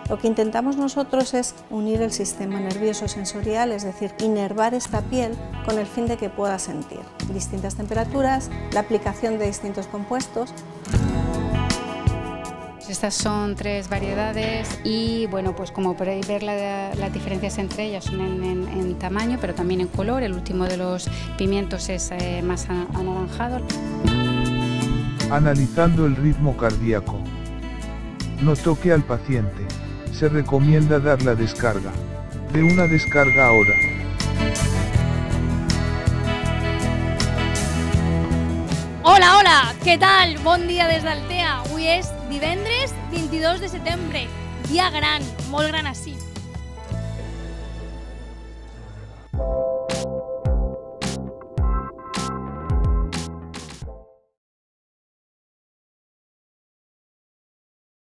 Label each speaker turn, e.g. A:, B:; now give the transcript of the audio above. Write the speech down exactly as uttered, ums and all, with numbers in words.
A: Lo que intentamos nosotros es unir el sistema nervioso sensorial, es decir, inervar esta piel con el fin de que pueda sentir distintas temperaturas, la aplicación de distintos compuestos.
B: Estas son tres variedades y bueno, pues como podéis ver la, las diferencias entre ellas son en, en, en tamaño, pero también en color. El último de los pimientos es eh, más anaranjado.
C: Analizando el ritmo cardíaco. No toque al paciente. Se recomienda dar la descarga. De una descarga ahora.
D: Hola, hola, què tal? Bon dia des d'Altea. Avui és divendres vint-i-dos de setembre, dia gran, molt gran així.